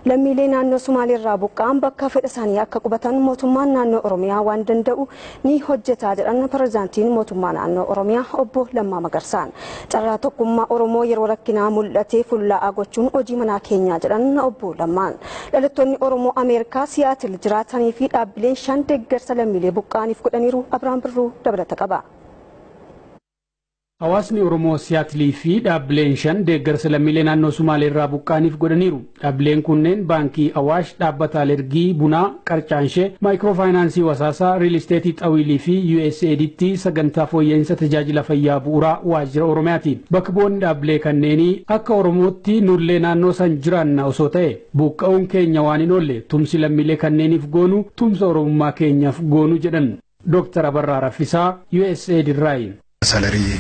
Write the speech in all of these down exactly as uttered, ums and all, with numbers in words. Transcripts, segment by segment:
lammiilee naannoo Sumaalee irraa buqqa'an bakka fedha isaanii akka qubatan mootummaan naannoo Oromiyaa waan danda'u ni hojjeta jedhan pirezidaantiin mootummaa naannoo Oromiyaa obbo Lammaa Magarsaan. Carraa tokkummaa Oromoo yeroo rakkinaa mul'atee fuulla'aa gochuun hojii manaa keenyaa jedhan obbo Lammaan. Dhalattoonni Oromoo Ameerikaa Siyaatil jiraatanii fi dhaabbileen shan deeggarsa lammiilee buqqa'aniif godhaniiru. Abiraan Birruu dabalata qaba. Hawaasni Oromoo Siyaatilii fi dhaabbileen shan deeggarsa lammiilee naannoo Sumaalee irraa buqqa'aniif godhaniiru. Dhaabbileen kunneen baankii Awaash, dhaabbata Alergii Bunaa, Qarcaanshee, Maayikiroofaayinaansii Wasaasaa, Riil Isteetii Xawiilii fi U S A I D sagantaa fooyya'insa tajaajila fayyaa bu'uuraa waajjira Oromiyaati. Bakka bu'oonni dhaabbilee kanneenii akka Oromootti nullee naannoo san jiraanna osoo ta'e buqqa'uun keenya waan hin oolle tumsi lammiilee kanneeniif goonu tumsa Oromummaa keenyaaf goonu jedhan. Dooktar Abarraa Raffisaa U S A I D irraayi. Salarii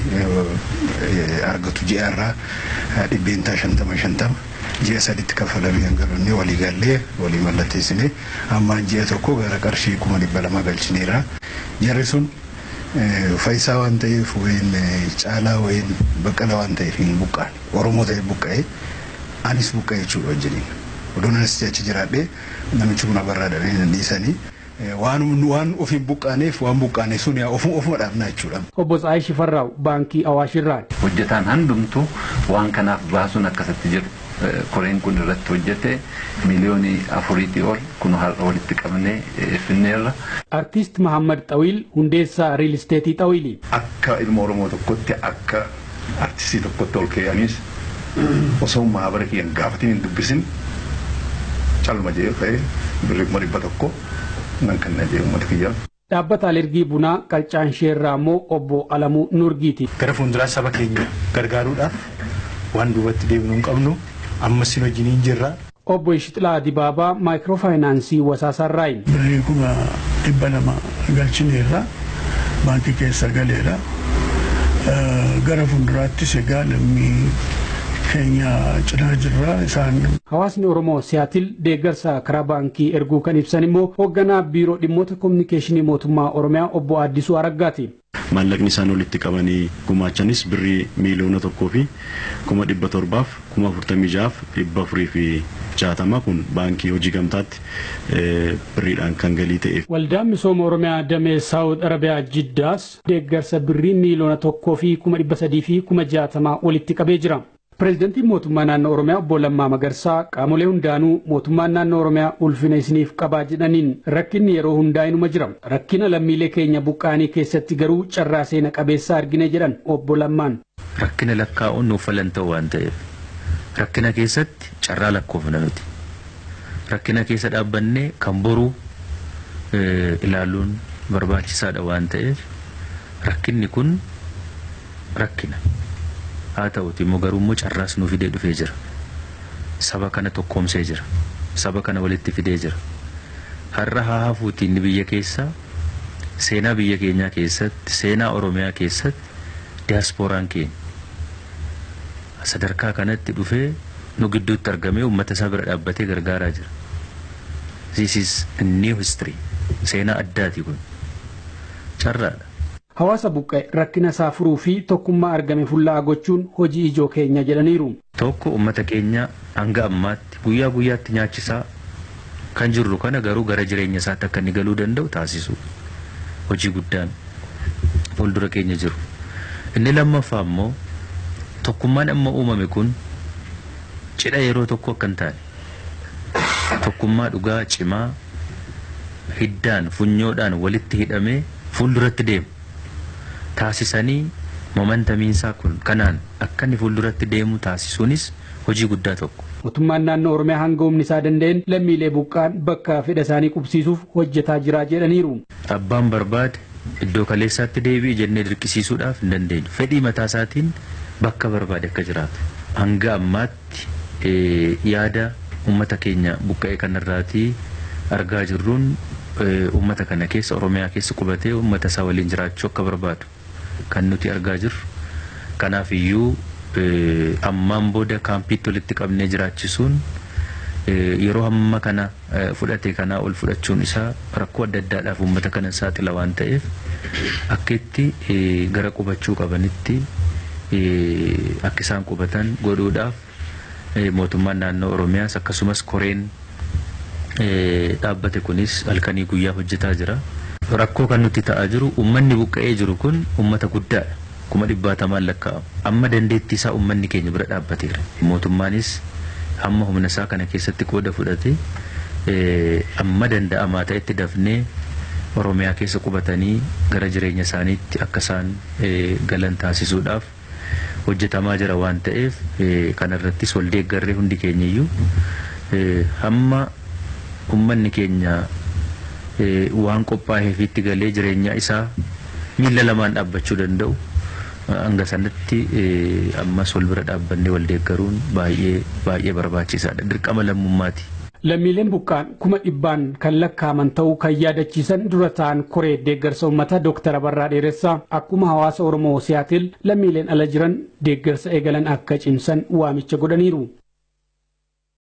argatu ji'arraa dhibbeentaa shantama shantama ji'a sadiitti kafalamee hangaroonni walii gallee walii mallatteessine ammaan ji'a tokko gara qarshii kuma dhibba lama galchineera. Jarri sun faayisaa waan ta'eef wayin caalaa wayin baqqala waan ta'eef hin buqqaan Oromoo ta'e buqqa'ee anis buqqa'ee jechuudha wajjiniin. Odoon anis achi jiraadhee namichi kun Abarraa dhabee dhiisanii waan waan ofiin buqqaaneef waan buqqaane sun yaa ofuma ofuma dhaabna jechuudha. Obbo Tsaayi Shifarraaw baankii Awaash irraa hojjetaan handumtu waan kanaaf baasuun akkasatti jiru. Koreen kun irratti hojjete miliyoonii afuriitii ol kun har'a walitti qabnee finneerra. Artiist Mahammad Xawiil hundeessaa Riil Isteetii Xawiilii. Akka ilma Oromoo tokkotti akka artistii tokkotti ol ka'anis osoo maabara kiyyan gaafatiin hin dubbisin calma jee ta'e birrii kuma dhibba tokko nan kan najee uummata kiyyaa. Dhaabbata Alergii Bunaa Qarcaanshee irraa immoo obbo Alamuu Nurgiiti. Gara fuulduraa saba keenya gargaaruudhaaf waan duubatti deemnu hin qabnu ammas hin hojii jirra. Obbo Ishixilaa Dibaabaa Maayikiroofaayinaansii Wasaasaa irraayi. Birrii kuma dhibba lama galchineerra baankii keessa galeera. Gara fuulduraattis egaa lammii keenya cinaa jirra isaan. Hawaasni Oromoo Siyaatil deeggarsa karaa baankii erguu kan ibsan immoo hoogganaa biiroo dhimmoota kominikeeshinii mootummaa Oromiyaa obbo Addisuu Araggaati. Maallaqni isaan walitti qabanii gumaachanis birrii miiliyoona tokkoo fi kuma dhibba torbaaf kuma afurtamii jaaf dhibba afurii fi jaatama kun baankii hojii gamtaatti birriidhaan kan galii ta'eef. Waldaan misooma Oromiyaa damee Saawud Arabiyaa Jiddaas deeggarsa birrii miiliyoona tokkoo fi kuma dhibba sadii fi kuma jaatama walitti qabee jira. Pireezidantiin mootummaa naannoo Oromiyaa obbo Lammaa Magarsaa qaamolee hundaanuu mootummaan naannoo Oromiyaa ulfina isiniif qabaa jedhaniin rakkinni yeroo hundaa inuma jira. Rakkina lammiilee keenya buqqaanii keessatti garuu carraa seena qabeessaa argine jedhan obbo Lammaan. Rakkina lakkaa'uun nuuf falan ta'u waan ta'eef rakkina keessatti carraa lakkoofna nuti. Rakkina keessa dhaabbannee kan boruu ilaaluun barbaachisaadha waan ta'eef rakkinni kun rakkina. haa ta'uti immoo garuu immoo carraas nu fidee dhufee jira. Saba kana tokkoomsee jira. Saba kana walitti fidee jira. Har'a haa hafuutiin biyya keessaa seenaa biyya keenyaa keessatti seenaa Oromiyaa keessatti diyaaspooraan keenya sadarkaa kanatti dhufee nu gidduutti argamee uummata isaa bira dhaabbatee gargaaraa jira. This is a new history. Seenaa addaati kun. Carraadha. Hawaasa buqqa'e rakkina isaa furuu fi tokkummaa argame fuulla'aa gochuun hojii ijoo keenya jedhaniiru. Tokko uummata keenya hanga ammaatti guyyaa guyyaatti nyaachisaa kan jirru kana garuu gara jireenya isaatti akka inni galuu danda'u taasisu hojii guddaan fuuldura keenya jiru. Inni lammaffaa immoo tokkummaan amma uumame kun cidha yeroo tokko akka hin taane tokkummaa dhugaa cimaa hiddaan funyoodhaan walitti hidhamee fuulduratti deemu. Taasisanii momentamiinsaa kun kanaan akka inni fuulduratti deemu taasisuunis hojii guddaa tokko. Mootummaan naannoo Oromiyaa hanga humni isaa danda'een lammiilee buqqaan bakka fedha isaanii qubsiisuuf hojjetaa jira jedhaniiru. Abbaan barbaade iddoo kaleessaatti deebi'i jennee dirqisiisuudhaaf hin dandeenyu. Fedhii mataa isaatiin bakka barbaade akka jiraatu. Hanga ammaatti yaada uummata keenya buqqa'ee kanarraatii argaa jirruun uummata kana keessa Oromiyaa keessa qubatee uummata isaa waliin jiraachuu akka barbaadu. Kan nuti argaa jirru kanaaf iyyuu ammaan booda kaampiitti walitti qabnee jiraachisuun yeroo hamma kana fudhate kana ol fudhachuun isaa rakkoo adda addaadhaaf uummata kana saaxila waan ta'eef akka itti gara qubachuu qabanitti akka isaan qubatan godhuudhaaf mootummaan naannoo Oromiyaas akkasumas koreen dhaabbate kunis halkanii guyyaa hojjetaa jira. Rakkoo kan nuti ta'aa jiru uummanni buqqa'ee jiru kun uummata guddaadha. Kuma dhibbaatamaan lakkaa'amu. Amma dandeettii isaa uummanni keenya bira dhaabbateera. Mootummaanis hamma humna isaa kana keessatti qooda fudhate amma danda'amaa ta'etti dafnee Oromiyaa keessa qubatanii gara jireenya isaaniitti akka isaan galan taasisuudhaaf hojjetamaa jira waan ta'eef kanarrattis wal deeggarree hundi keenya iyyuu hamma uummanni keenya waan qophaa'eef itti galee jireenya isaa miila lamaan dhaabbachuu danda'u hanga sanatti ammas wal bira dhaabbannee wal deeggaruun baay'ee baay'ee barbaachisaadha. Dirqama lammummaati. Lammiileen buqqaan kuma dhibbaan kan lakkaaman ta'uu kan yaadachiisan dura ta'an koree deeggarsa uummataa Dooktar Abarraa Dheeressaa akkuma hawaasa Oromoo Siyaatil lammiileen ala jiran deeggarsa eegalan akka cimsan waamicha godhaniiru.